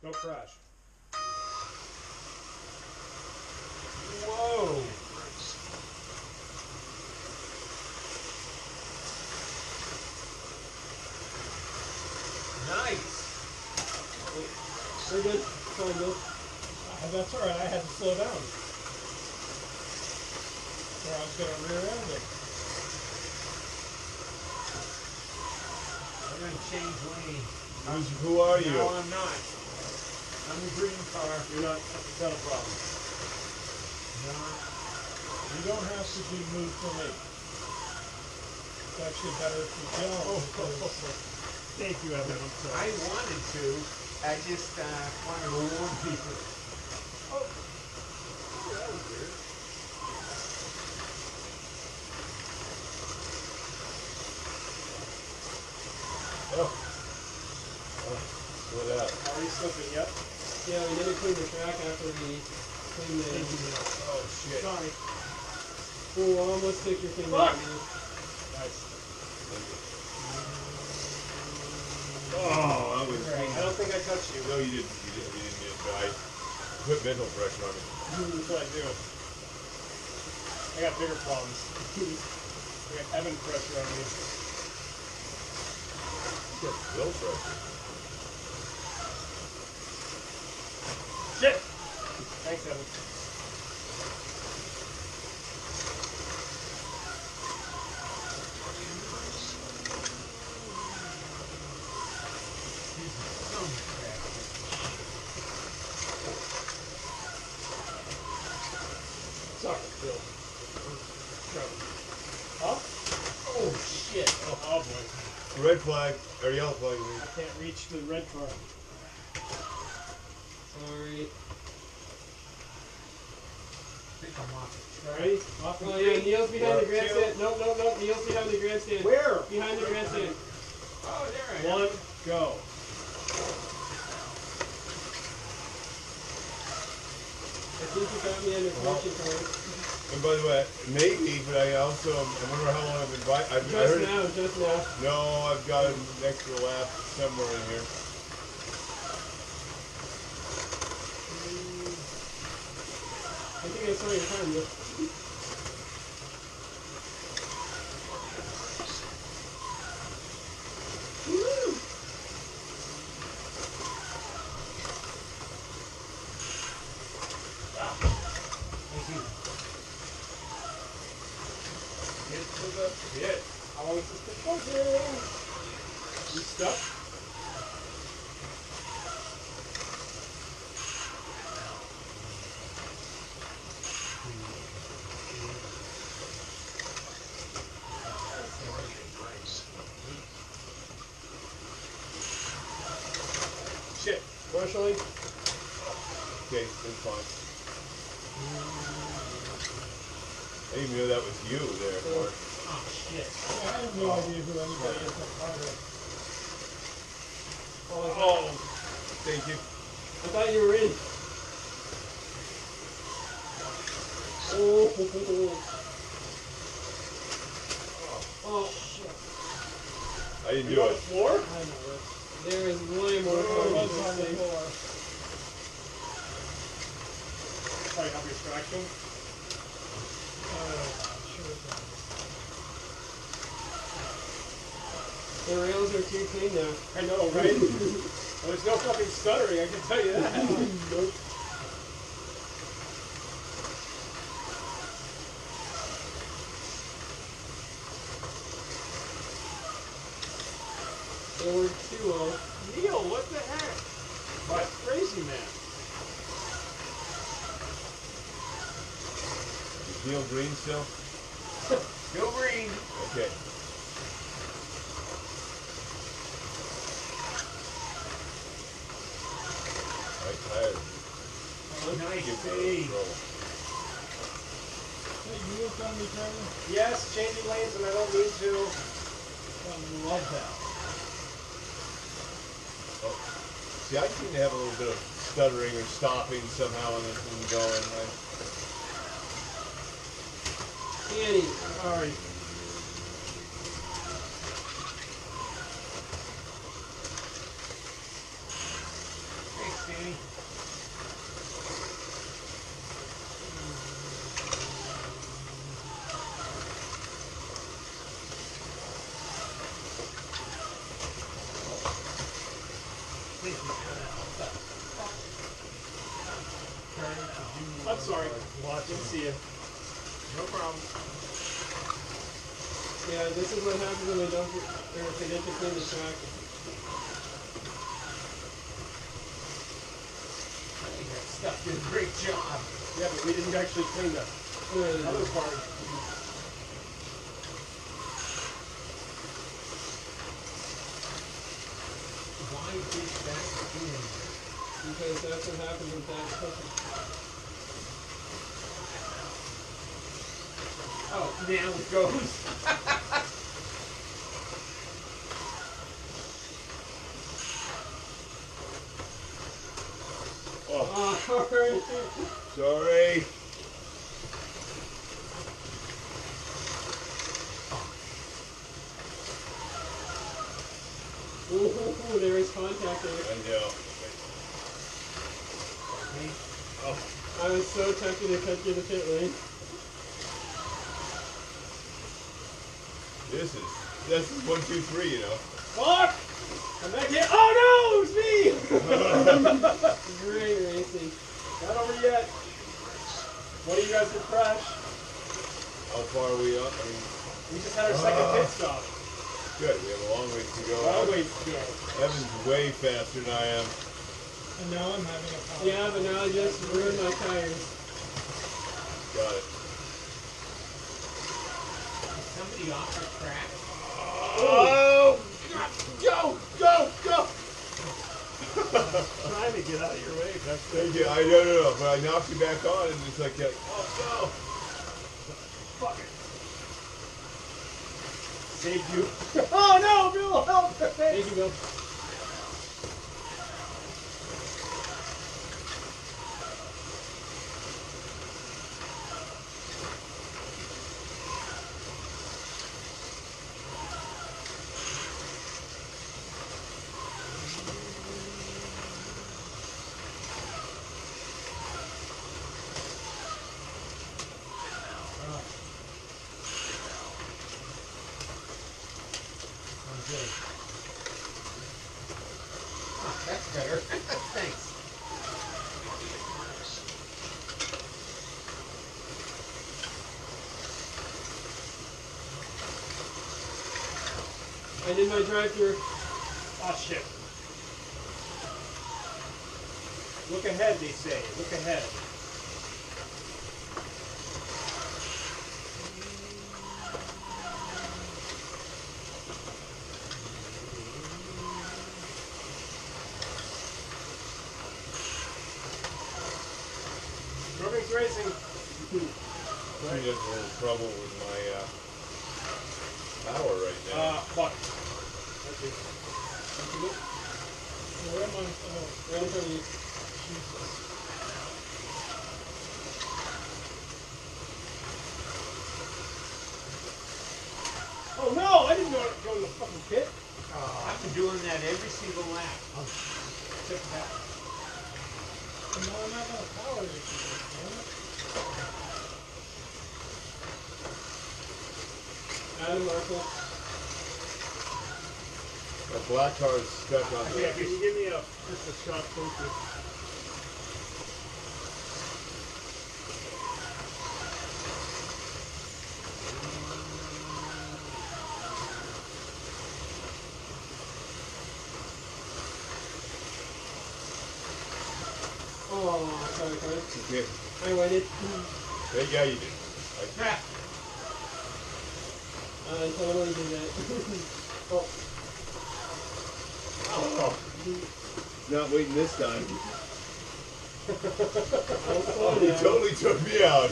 Don't crash. Whoa! Nice! We're good. Fine, Bill. That's alright, I had to slow down. Or I was going to rear end it. I'm going to change lane. Who are you? No, I'm not. I'm the green car. You're not, it's not a problem. No. You don't have to be moved for me. It's actually better for Joe. Thank you, Evan. I'm sorry. I wanted to. I just wanted to warn people. Oh, that was weird. Oh. What that? Are you slipping yet? Yeah, we didn't clean the track after we cleaned the engine. Oh shit. Sorry. Oh, I'll almost take your thing Fuck! out, man. Nice. Oh, I was. I don't think I touched you. No, you didn't. You didn't. But I put mental pressure on it. That's what I do. I got bigger problems. I got Evan pressure on me. You got Bill pressure. Shit! Thanks, Evan. Sorry, Bill. Huh? Oh, shit. Oh, boy. Red flag or yellow flag. I can't reach the red car. Sorry. I think I'm off the track. Ready? Off in Oh, yeah, three. Neil's behind the Two. grandstand. Nope, nope, nope. Neil's behind the grandstand. Where? Behind the grandstand. Oh, there I am. One, go. I think you got me under question card. And by the way, maybe, but I also I wonder how long I've been. I Just heard. now, just now. No, I've got an extra lap somewhere in here. I think I saw your time. But... Woo! Thank you. Get to the pit. How long is this pit for? You stuck? Shit. Marshalling? Okay, that's fine. I didn't even know that was you there, Mark. Oh, shit. I have no idea who anybody is on fire. Oh, thank you. I thought you were in. Oh, oh, shit. I didn't You do on the it. floor? I know it. There is way more Oh, cars it's in on the this thing. floor. Sorry, help extraction. Sure. The rails are too clean now. I know, right? Well, there's no fucking stuttering, I can tell you that. Nope. It worked too well. Neil, what the heck? What? Crazy man. Is Neil Green still? Go green. Okay. I'm tired. Nice Give me save. trouble. Hey, you work on me, Trevor? Yes, changing lanes and I don't need to. I love that. Oh. See, I seem to have a little bit of stuttering or stopping somehow in this thing going. Annie. Alright. Hey, Thanks, Danny. I'm sorry. Didn't see you. No problem. Yeah, this is what happens when we don't forget to clean the track. I think that stuff did a great job. Yeah, but we didn't actually clean the other part. Why did that in? Because that's what happens with that cooking. Oh, now it goes. Oh, Alright. sorry. Ooh, there is contact there. I know. Oh, I was so tempted to cut through the pit lane. this is 1, 2, 3. You know. Fuck! I'm back here. Oh no, it was me! Great racing. Not over yet. One of you guys will crash. How far are we up? I mean, We just had our second pit stop. good. We have a long ways to go. Long ways to go. Evan's way faster than I am. And now I'm having a problem. Yeah, but now I just ruined my tires. Got it. Is somebody off the track? Oh! Go! Go! Go! Trying to get out of your way. That's Thank you. I no. But I knocked you back on, and it's like, oh no! Fuck it. Saved you. Oh no, Bill, help! Thank you, Bill. Oh, that's better. Thanks. I did my drive-through. Oh shit. Look ahead, they say. Look ahead. Brooklyn's racing. I'm having a little trouble with my power right now. Fuck. That's it. Where am I? Oh, right in front of you. Oh no! I didn't go in the fucking pit. I've been doing that every single lap. Check that. No, I'm not gonna power this. Adam Markle. My black car is stuck on Yeah, the. can you give me just a shot, thank you. Oh, sorry, Carter. Yeah. I waited. Yeah, you did. I totally did that. Oh. Oh. Not waiting this time. Oh, He totally took me out.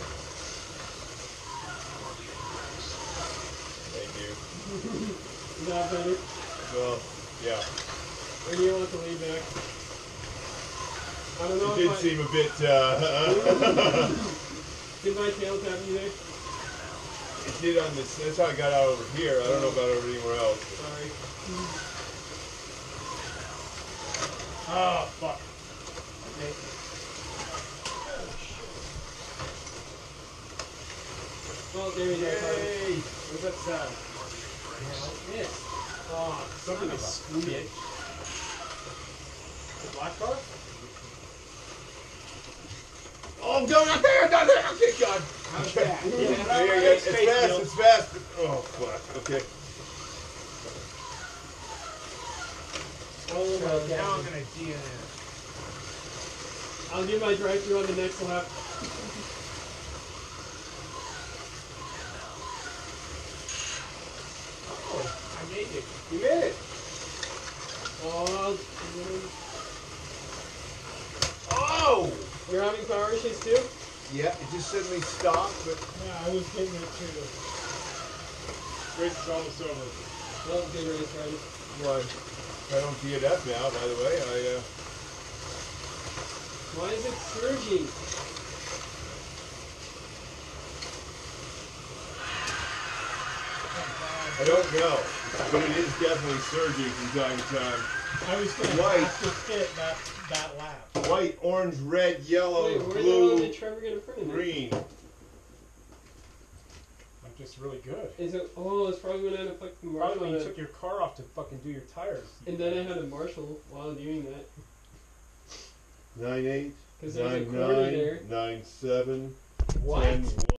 Thank you. Is that better? Well, yeah. Or do you want the lead back? I don't know It did seem a bit. Did my tail tap you there? It did on this. That's how I got out over here. I don't know about over anywhere else. Sorry. Oh, fuck. Well, there you go. Yay! What's that sound? Yes. Oh, something Son of a squeaky. The black car? Oh, no, not there, not there. Okay, God. How's that? There Yeah. you go. It's It's fake, fast, Bill. it's fast. Oh, fuck. Okay. Oh my So now I'm god. gonna DNF. I'll do my drive-through on the next lap. Oh, I made it. You made it! Oh, Oh! you're having power issues too? Yeah, it just suddenly stopped, but Yeah, I was getting it too. Race is almost over. Well, good race, right? well, I don't DNF now, by the way. Why is it surging? I don't know, but it is definitely surging from time to time. I was going to White. have to fit that lap. White, orange, red, yellow, Wait, where the hell blue, did Trevor get in front of me? green. I'm just really good. Is it? Oh, it's probably when I had a fucking marshal. Probably when you on it. took your car off to fucking do your tires. And then I had a marshal while doing that. 9-8, 'Cause there's a corner there. 9-9, 9-7, What? 10-1.